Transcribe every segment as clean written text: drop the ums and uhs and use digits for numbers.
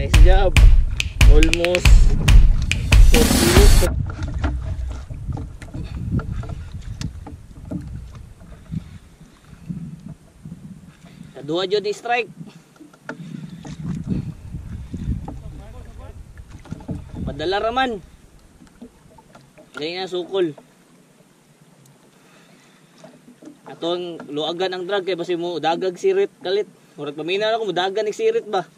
Nice job. Almost 4 kilos. Dua jud di strike. Padala raman. Dili na sukol. Atong luagan ang drag kay basi mo dagag sirit kalit. Murag paminaw ako mo dagan ni sirit ba.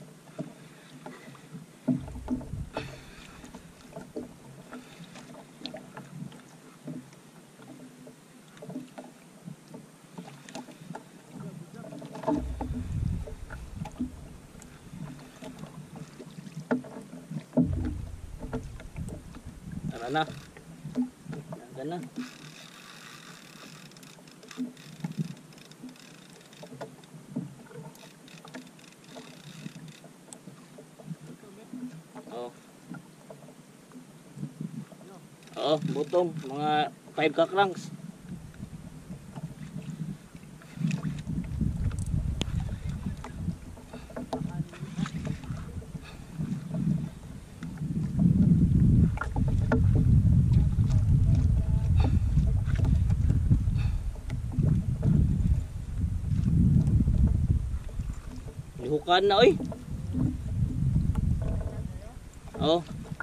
Tara na. Tara na. Oo, butong mga 5 kakrangs. Lihukan na oy. Oo.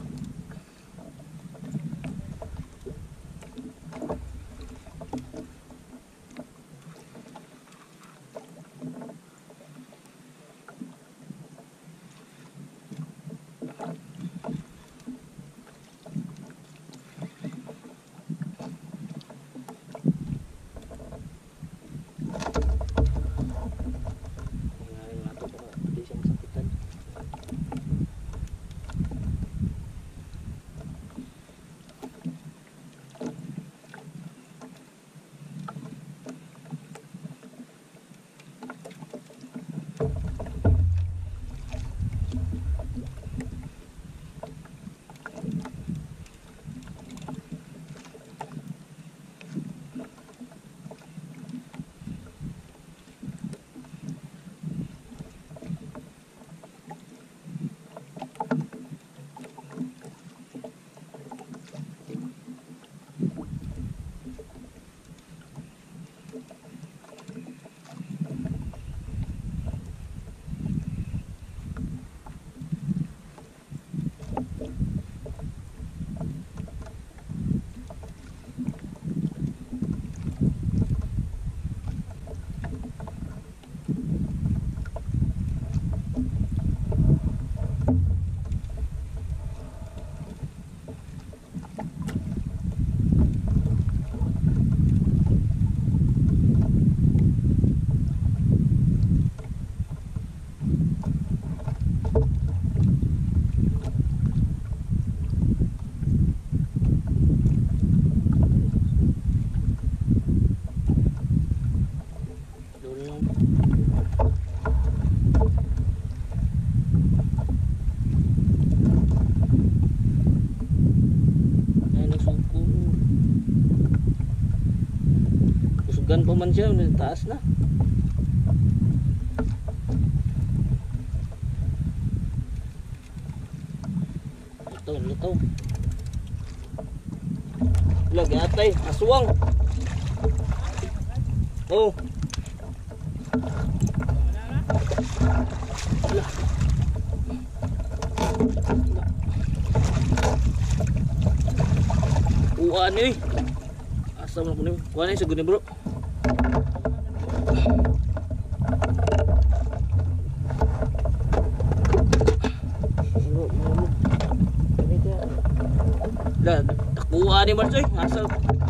Kusugan pa man siya, taas na. Lutaw. Lagi atay, aswang. Oh. Ano eh? Asam lang po niyo. Kuha na yung sagun niyo bro. Kuha ni Marjoy. Asam.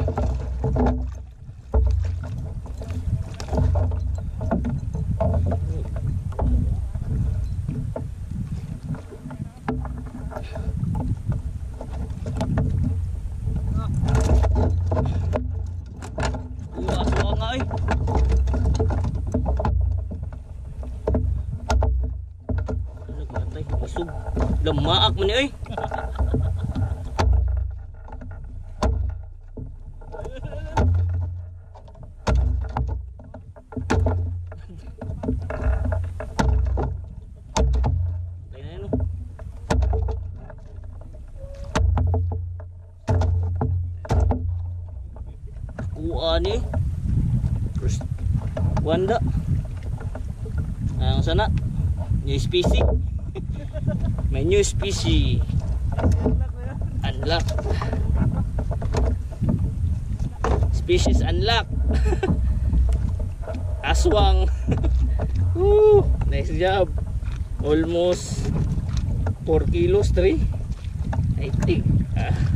Lemaak mo niyo eh. Kaya na yun. Wanda. Ang sana. New species. May new species. Unlock. Species unlock. Aswang. Woo, nice job. Almost 4 kilos, 3 I think.